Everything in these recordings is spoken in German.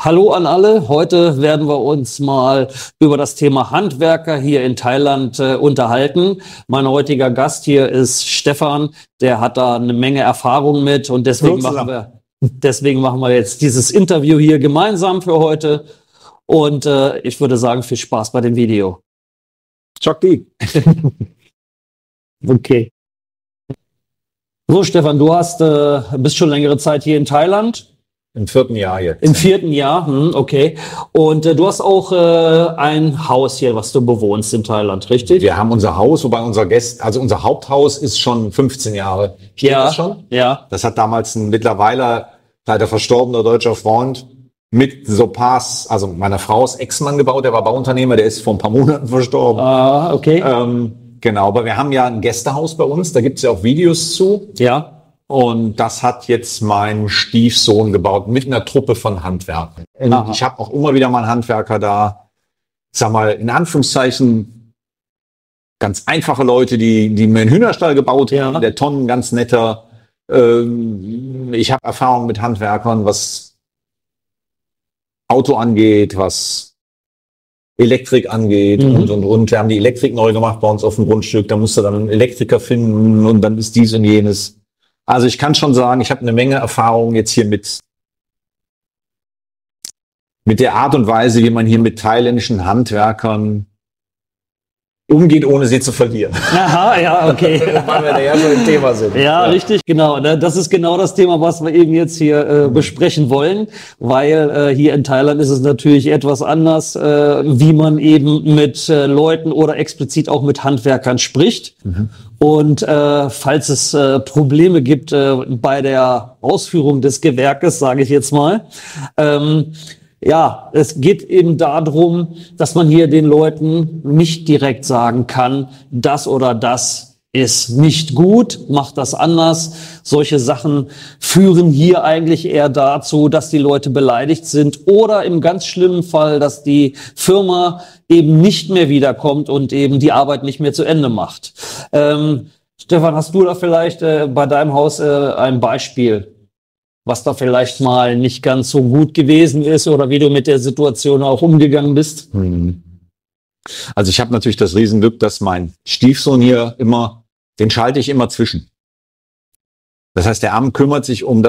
Hallo an alle. Heute werden wir uns mal über das Thema Handwerker hier in Thailand unterhalten. Mein heutiger Gast hier ist Stefan. Der hat da eine Menge Erfahrung mit und deswegen machen wir jetzt dieses Interview hier gemeinsam für heute. Und ich würde sagen, viel Spaß bei dem Video. Chokti. Okay. So, Stefan, du bist schon längere Zeit hier in Thailand. Im 4. Jahr jetzt. Im 4. Jahr, okay. Und du hast auch ein Haus hier, was du bewohnst in Thailand, richtig? Wir haben unser Haus, wobei unser Haupthaus ist schon 15 Jahre. Steht das schon? Ja. Das hat damals ein mittlerweile leider verstorbener deutscher Freund mit Sopas, also meiner Frau's Ex-Mann gebaut. Der war Bauunternehmer, der ist vor ein paar Monaten verstorben. Ah, okay. Genau, aber wir haben ja ein Gästehaus bei uns, da gibt es ja auch Videos zu. Ja. Und das hat jetzt mein Stiefsohn gebaut mit einer Truppe von Handwerkern. Ich habe auch immer wieder mal einen Handwerker da, sag mal, in Anführungszeichen, ganz einfache Leute, die mir einen Hühnerstall gebaut haben, der Tonnen, ganz netter. Ich habe Erfahrung mit Handwerkern, was Auto angeht, was Elektrik angeht und. Wir haben die Elektrik neu gemacht bei uns auf dem Grundstück. Da musst du dann einen Elektriker finden und dann ist dies und jenes. Also ich kann schon sagen, ich habe eine Menge Erfahrung jetzt hier mit der Art und Weise, wie man hier mit thailändischen Handwerkern umgeht, ohne sie zu verlieren. Aha, ja, okay. Weil wir da ja schon im Thema sind. Ja, richtig, genau. Das ist genau das Thema, was wir eben jetzt hier besprechen wollen, weil hier in Thailand ist es natürlich etwas anders, wie man eben mit Leuten oder explizit auch mit Handwerkern spricht. Und falls es Probleme gibt bei der Ausführung des Gewerkes, sage ich jetzt mal, ja, es geht eben darum, dass man hier den Leuten nicht direkt sagen kann, das oder das ist nicht gut, macht das anders. Solche Sachen führen hier eigentlich eher dazu, dass die Leute beleidigt sind oder im ganz schlimmen Fall, dass die Firma eben nicht mehr wiederkommt und eben die Arbeit nicht mehr zu Ende macht. Stefan, hast du da vielleicht bei deinem Haus ein Beispiel, was da vielleicht mal nicht ganz so gut gewesen ist oder wie du mit der Situation auch umgegangen bist? Also ich habe natürlich das Riesenglück, dass mein Stiefsohn hier den schalte ich immer zwischen. Das heißt, der Arm kümmert sich um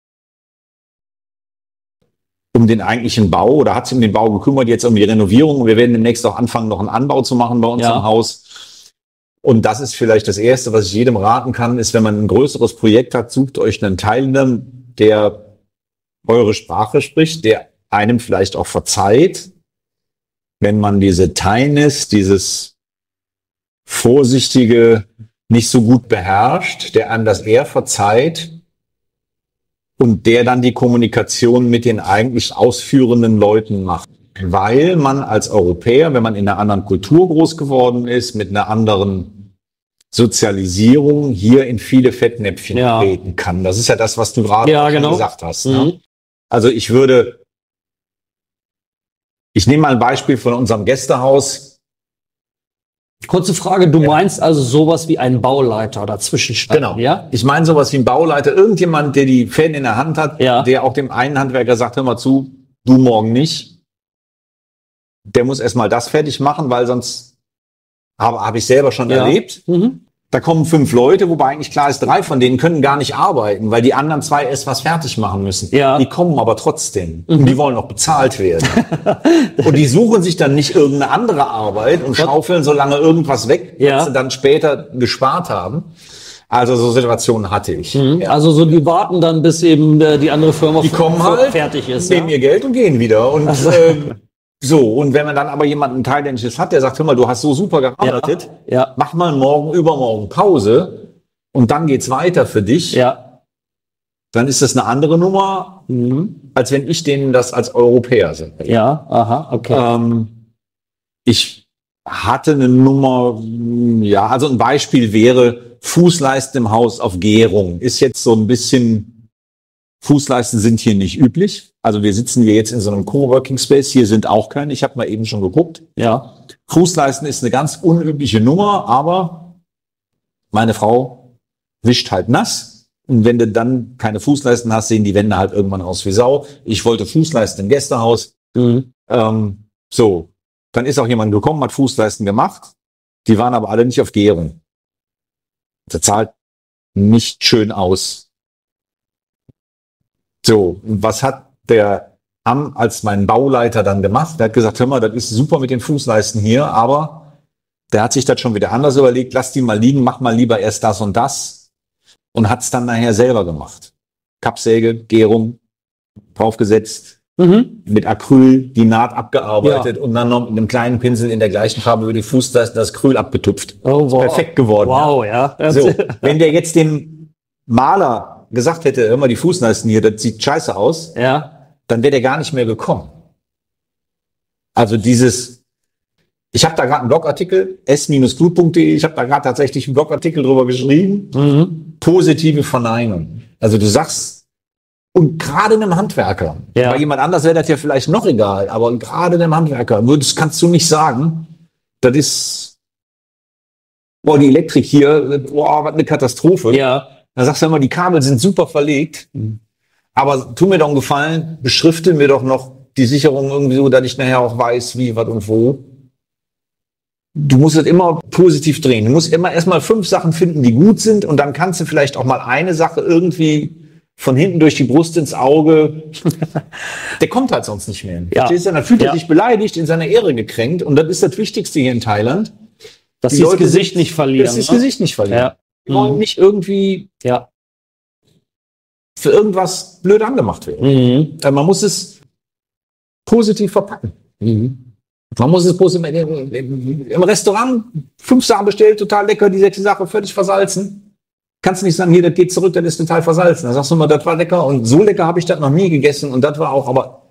den eigentlichen Bau oder hat sich um den Bau gekümmert, jetzt um die Renovierung. Und wir werden demnächst auch anfangen, noch einen Anbau zu machen bei uns im Haus. Und das ist vielleicht das Erste, was ich jedem raten kann, ist, wenn man ein größeres Projekt hat, sucht euch einen Teilnehmer, der eure Sprache spricht, der einem vielleicht auch verzeiht, wenn man diese Thainess, dieses Vorsichtige nicht so gut beherrscht, der einem das eher verzeiht und der dann die Kommunikation mit den eigentlich ausführenden Leuten macht. Weil man als Europäer, wenn man in einer anderen Kultur groß geworden ist, mit einer anderen Sozialisierung hier in viele Fettnäpfchen treten kann. Das ist ja das, was du gerade gesagt hast. Ne? Also ich nehme mal ein Beispiel von unserem Gästehaus. Kurze Frage, du meinst also sowas wie ein Bauleiter dazwischen stand? Genau. Ja? Ich meine sowas wie ein Bauleiter, irgendjemand, der die Fäden in der Hand hat, der auch dem einen Handwerker sagt, hör mal zu, du morgen nicht. Der muss erstmal das fertig machen, weil sonst habe ich selber schon erlebt. Da kommen 5 Leute, wobei eigentlich klar ist, 3 von denen können gar nicht arbeiten, weil die anderen 2 erst was fertig machen müssen. Die kommen aber trotzdem. Und die wollen auch bezahlt werden. Und die suchen sich dann nicht irgendeine andere Arbeit und schaufeln so lange irgendwas weg, was sie dann später gespart haben. Also so Situationen hatte ich. Also so die warten dann, bis eben die andere Firma fertig ist. Nehmen ihr Geld und gehen wieder. Und so, und wenn man dann aber jemanden Thailändisches hat, der sagt, hör mal, du hast so super gearbeitet, mach mal morgen, übermorgen Pause und dann geht's weiter für dich. Dann ist das eine andere Nummer, als wenn ich denen das als Europäer sage. Ich hatte eine Nummer, also ein Beispiel wäre Fußleisten im Haus auf Gärung. Ist jetzt so ein bisschen, Fußleisten sind hier nicht üblich. Also wir sitzen hier jetzt in so einem Coworking Space. Hier sind auch keine. Ich habe mal eben schon geguckt. Fußleisten ist eine ganz unübliche Nummer, aber meine Frau wischt halt nass. Und wenn du dann keine Fußleisten hast, sehen die Wände halt irgendwann aus wie Sau. Ich wollte Fußleisten im Gästehaus. So, dann ist auch jemand gekommen, hat Fußleisten gemacht. Die waren aber alle nicht auf Gärung. Das zahlt nicht schön aus. So, und was hat der als mein Bauleiter dann gemacht? Der hat gesagt, hör mal, das ist super mit den Fußleisten hier, aber der hat sich das schon wieder anders überlegt, lass die mal liegen, mach mal lieber erst das und das und hat es dann nachher selber gemacht. Kappsäge, Gärung, draufgesetzt, mit Acryl die Naht abgearbeitet und dann noch mit einem kleinen Pinsel in der gleichen Farbe über die Fußleisten das Acryl abgetupft. Oh, wow. Perfekt geworden. Wow, ja. So, wenn der jetzt den Maler gesagt hätte, hör mal, die Fußleisten hier, das sieht scheiße aus, dann wäre der gar nicht mehr gekommen. Also ich habe da gerade einen Blogartikel, s-glut.de, ich habe da gerade tatsächlich einen Blogartikel drüber geschrieben, positive Verneinung. Also du sagst, und gerade einem Handwerker, bei jemand anders wäre das ja vielleicht noch egal, aber gerade einem Handwerker kannst du nicht sagen, das ist, boah, die Elektrik hier, boah, was eine Katastrophe. Ja. Da sagst du immer, die Kabel sind super verlegt, aber tu mir doch einen Gefallen, beschrifte mir doch noch die Sicherung irgendwie so, dass ich nachher auch weiß, wie, was und wo. Du musst es immer positiv drehen. Du musst immer erstmal 5 Sachen finden, die gut sind und dann kannst du vielleicht auch mal eine Sache irgendwie von hinten durch die Brust ins Auge. Der kommt halt sonst nicht mehr. Ja. Dann fühlt er sich beleidigt, in seiner Ehre gekränkt und das ist das Wichtigste hier in Thailand. Dass sie das Gesicht nicht verlieren. Dass sie das Gesicht nicht verlieren. Ja. Die wollen nicht irgendwie für irgendwas blöd angemacht werden. Man muss es positiv verpacken. Man muss es positiv im Restaurant 5 Sachen bestellt, total lecker, die 6. Sache völlig versalzen. Kannst du nicht sagen, hier, das geht zurück, das ist total versalzen. Dann sagst du mal, das war lecker und so lecker habe ich das noch nie gegessen und das war auch, aber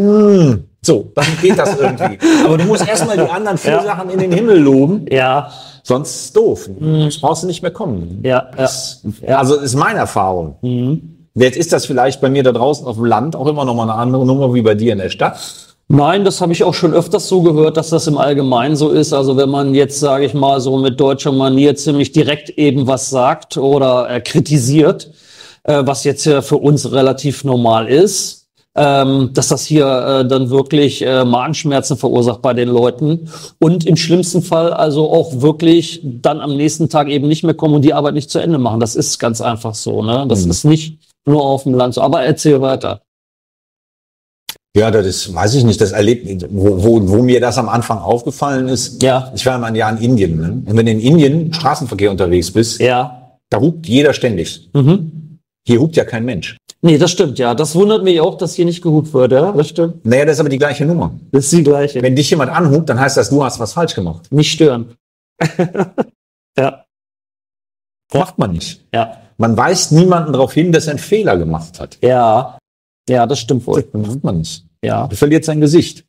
so, dann geht das irgendwie. Aber du musst erstmal die anderen 4 Sachen in den Himmel loben. Ja. Sonst ist doof. Sonst brauchst du nicht mehr kommen. Also ist meine Erfahrung. Jetzt ist das vielleicht bei mir da draußen auf dem Land auch immer noch mal eine andere Nummer wie bei dir in der Stadt. Nein, das habe ich auch schon öfters so gehört, dass das im Allgemeinen so ist. Also wenn man jetzt, sage ich mal, so mit deutscher Manier ziemlich direkt eben was sagt oder kritisiert, was jetzt ja für uns relativ normal ist, dass das hier dann wirklich Magenschmerzen verursacht bei den Leuten und im schlimmsten Fall also auch wirklich dann am nächsten Tag eben nicht mehr kommen und die Arbeit nicht zu Ende machen. Das ist ganz einfach so, ne? Das ist nicht nur auf dem Land so. Aber erzähl weiter. Ja, das ist, weiß ich nicht, das erlebt, wo mir das am Anfang aufgefallen ist. Ja. Ich war mal ein Jahr in Indien, ne? Und wenn du in Indien Straßenverkehr unterwegs bist, da hupt jeder ständig. Hier hupt ja kein Mensch. Nee, das stimmt, ja. Das wundert mich auch, dass hier nicht gehupt wird, ja. Das stimmt. Naja, das ist aber die gleiche Nummer. Das ist die gleiche. Wenn dich jemand anhupt, dann heißt das, du hast was falsch gemacht. Nicht stören. Ja. Macht man nicht. Ja. Man weist niemanden darauf hin, dass er einen Fehler gemacht hat. Ja. Ja, das stimmt wohl. Das macht man nicht. Ja. Er verliert sein Gesicht.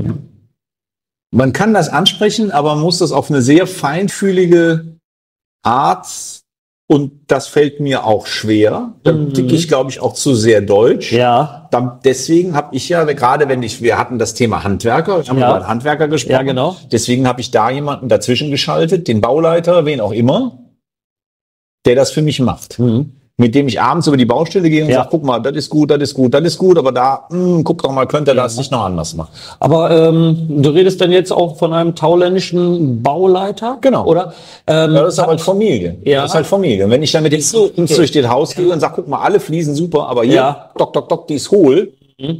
Man kann das ansprechen, aber man muss das auf eine sehr feinfühlige Art, und das fällt mir auch schwer. Da ticke ich, glaube ich, auch zu sehr deutsch. Ja. Deswegen habe ich ja, gerade wir hatten das Thema Handwerker, wir haben über Handwerker gesprochen. Ja, genau. Deswegen habe ich da jemanden dazwischen geschaltet, den Bauleiter, wen auch immer, der das für mich macht. Mit dem ich abends über die Baustelle gehe und sage, guck mal, das ist gut, das ist gut, das ist gut, aber da, guck doch mal, könnte er das nicht noch anders machen. Aber du redest dann jetzt auch von einem thailändischen Bauleiter? Genau. Oder? Ja, das ist halt Familie. Ja. Das ist halt Familie. Und wenn ich dann mit den Jungs durch das Haus gehe und sage, guck mal, alle Fliesen super, aber hier, dock, die ist hohl.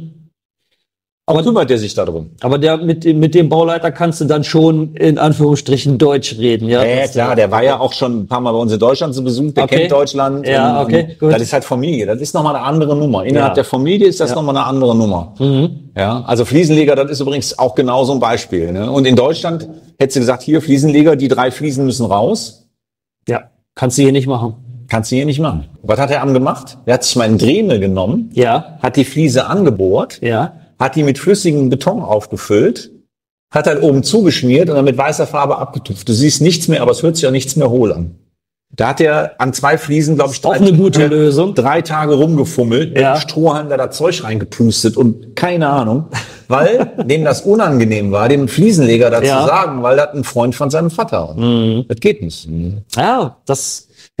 Aber kümmert der sich darum. Aber mit dem Bauleiter kannst du dann schon in Anführungsstrichen Deutsch reden, ja? Ja, klar, der war ja auch schon ein paar Mal bei uns in Deutschland zu Besuch, der kennt Deutschland. Ja, okay, gut. Das ist halt Familie, das ist nochmal eine andere Nummer. Innerhalb der Familie ist das nochmal eine andere Nummer. Ja, also Fliesenleger, das ist übrigens auch genau so ein Beispiel. Ne? Und in Deutschland hättest du gesagt, hier Fliesenleger, die 3 Fliesen müssen raus. Ja, kannst du hier nicht machen. Kannst du hier nicht machen. Was hat der Arm gemacht? Der hat sich mal einen Dremel genommen, hat die Fliese angebohrt, hat die mit flüssigem Beton aufgefüllt, hat halt oben zugeschmiert und dann mit weißer Farbe abgetupft. Du siehst nichts mehr, aber es hört sich auch nichts mehr hohl an. Da hat er an 2 Fliesen, glaube ich, auch eine gute Lösung. 3 Tage rumgefummelt, mit Strohhalm da Zeug reingepustet und keine Ahnung, weil dem das unangenehm war, dem Fliesenleger dazu sagen, weil das ein Freund von seinem Vater war. Das geht nicht. Ja, das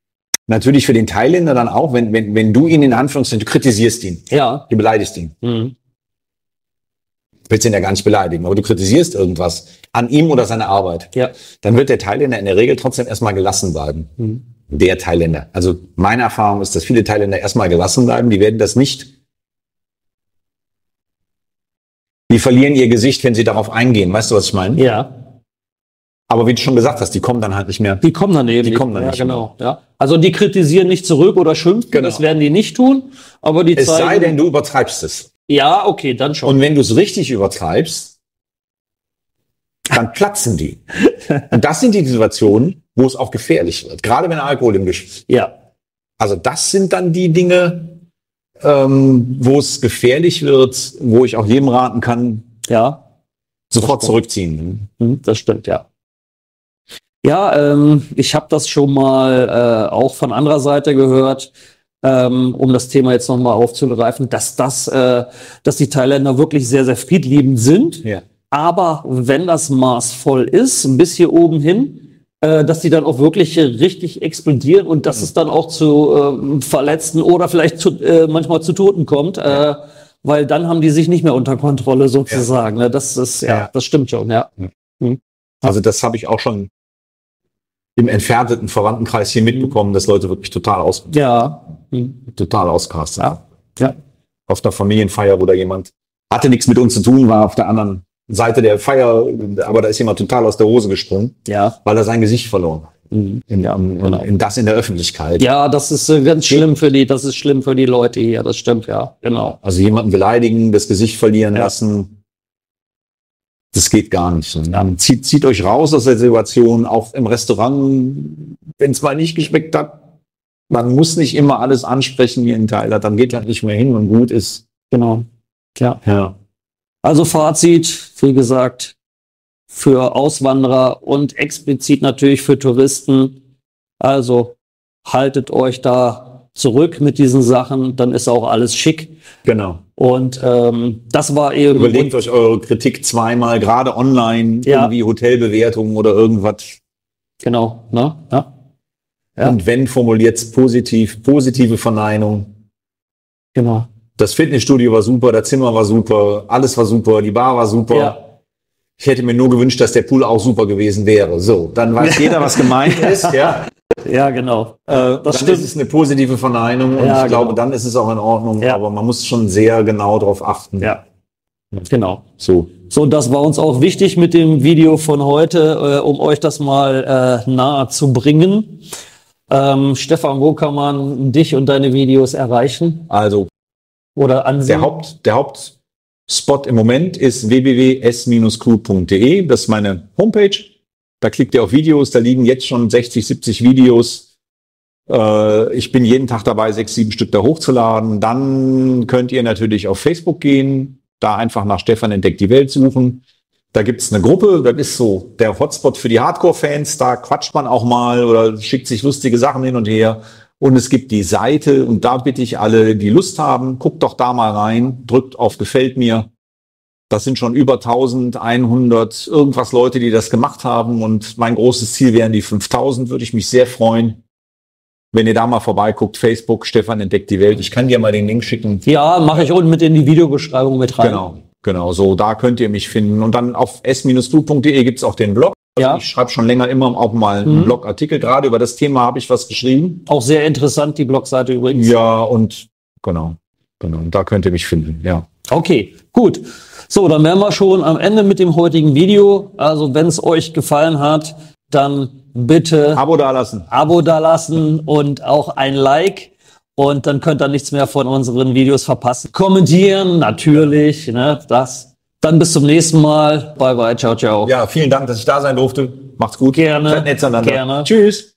natürlich für den Thailänder dann auch, wenn du ihn in Anführungszeichen, du kritisierst ihn. Ja. Du beleidigst ihn. Mhm. Willst ihn ja gar nicht beleidigen, aber du kritisierst irgendwas an ihm oder seiner Arbeit. Ja. Dann wird der Thailänder in der Regel trotzdem erstmal gelassen bleiben. Mhm. Der Thailänder. Also meine Erfahrung ist, dass viele Thailänder erstmal gelassen bleiben. Die werden das nicht. Die verlieren ihr Gesicht, wenn sie darauf eingehen. Weißt du, was ich meine? Ja. Aber wie du schon gesagt hast, die kommen dann halt nicht mehr. Die kommen dann eben. Die kommen dann nicht genau. Ja. Also die kritisieren nicht zurück oder schimpfen. Genau. Das werden die nicht tun. Aber die Es zeigen, sei denn, du übertreibst es. ja, okay, dann schon. Und wenn du es richtig übertreibst, dann platzen die. Und das sind die Situationen, wo es auch gefährlich wird. Gerade wenn Alkohol im Gespräch. Ja. Also das sind dann die Dinge, wo es gefährlich wird, wo ich auch jedem raten kann, Ja. sofort zurückziehen. Das stimmt, ja. Ja, ich habe das schon mal auch von anderer Seite gehört, um das Thema jetzt nochmal aufzugreifen, dass die Thailänder wirklich sehr, sehr friedliebend sind. Ja. Aber wenn das Maß voll ist, bis hier oben hin, dass die dann auch wirklich richtig explodieren und dass es dann auch zu Verletzten oder vielleicht manchmal zu Toten kommt, weil dann haben die sich nicht mehr unter Kontrolle sozusagen. Ja. Das ist, das stimmt schon, ja. Also das habe ich auch schon im entfernten Verwandtenkreis hier mitbekommen, dass Leute wirklich total ausgerastet haben. Ja. Auf einer Familienfeier, wo da jemand hatte nichts mit uns zu tun, war auf der anderen Seite der Feier, aber da ist jemand total aus der Hose gesprungen, weil er sein Gesicht verloren hat. In der Öffentlichkeit. Ja, das ist ganz schlimm für die, das ist schlimm für die Leute hier, das stimmt, ja, genau. Also jemanden beleidigen, das Gesicht verlieren lassen, das geht gar nicht. Ja. Zieht euch raus aus der Situation, auch im Restaurant, wenn es mal nicht geschmeckt hat. Man muss nicht immer alles ansprechen wie in Thailand, dann geht halt nicht mehr hin und gut ist. Genau. Ja. Also Fazit, wie gesagt, für Auswanderer und explizit natürlich für Touristen. Also haltet euch da zurück mit diesen Sachen, dann ist auch alles schick. Genau. Und das war eben... Überlegt euch eure Kritik zweimal, gerade online, irgendwie Hotelbewertungen oder irgendwas. Genau, ne? Ja. Und wenn, formuliert's positive Verneinung. Genau. Das Fitnessstudio war super, das Zimmer war super, alles war super, die Bar war super. Ja. Ich hätte mir nur gewünscht, dass der Pool auch super gewesen wäre. So, dann weiß jeder, was gemeint ist. Ja, ja, genau. Das stimmt. Ist es eine positive Verneinung und ich glaube, dann ist es auch in Ordnung. Ja. Aber man muss schon sehr genau darauf achten. Ja, genau. So, das war uns auch wichtig mit dem Video von heute, um euch das mal nahe zu bringen. Stefan, wo kann man dich und deine Videos erreichen? Also, oder ansehen? Der Hauptspot im Moment ist www.s-crew.de. Das ist meine Homepage. Da klickt ihr auf Videos. Da liegen jetzt schon 60, 70 Videos. Ich bin jeden Tag dabei, 6, 7 Stück da hochzuladen. Dann könnt ihr natürlich auf Facebook gehen. Da einfach nach Stefan entdeckt die Welt suchen. Da gibt's eine Gruppe. Das ist so der Hotspot für die Hardcore-Fans. Da quatscht man auch mal oder schickt sich lustige Sachen hin und her. Und es gibt die Seite und da bitte ich alle, die Lust haben, guckt doch da mal rein, drückt auf Gefällt mir. Das sind schon über 1100 irgendwas Leute, die das gemacht haben und mein großes Ziel wären die 5000, würde ich mich sehr freuen, wenn ihr da mal vorbeiguckt. Facebook, Stefan entdeckt die Welt. Ich kann dir mal den Link schicken. Ja, mache ich unten mit in die Videobeschreibung mit rein. Genau, so da könnt ihr mich finden. Und dann auf s-crew.de gibt's auch den Blog. Also ich schreibe schon länger immer auch mal einen Blogartikel. Gerade über das Thema habe ich was geschrieben. Auch sehr interessant, die Blogseite übrigens. Ja, und genau. Da könnt ihr mich finden, ja. Okay, gut. So, dann wären wir schon am Ende mit dem heutigen Video. Also, wenn es euch gefallen hat, dann bitte Abo dalassen und auch ein Like. Und dann könnt ihr nichts mehr von unseren Videos verpassen. Kommentieren, natürlich, ne, das. Dann bis zum nächsten Mal. Bye, bye, ciao, ciao. Ja, vielen Dank, dass ich da sein durfte. Macht's gut. Gerne. Seid nett zueinander. Gerne. Tschüss.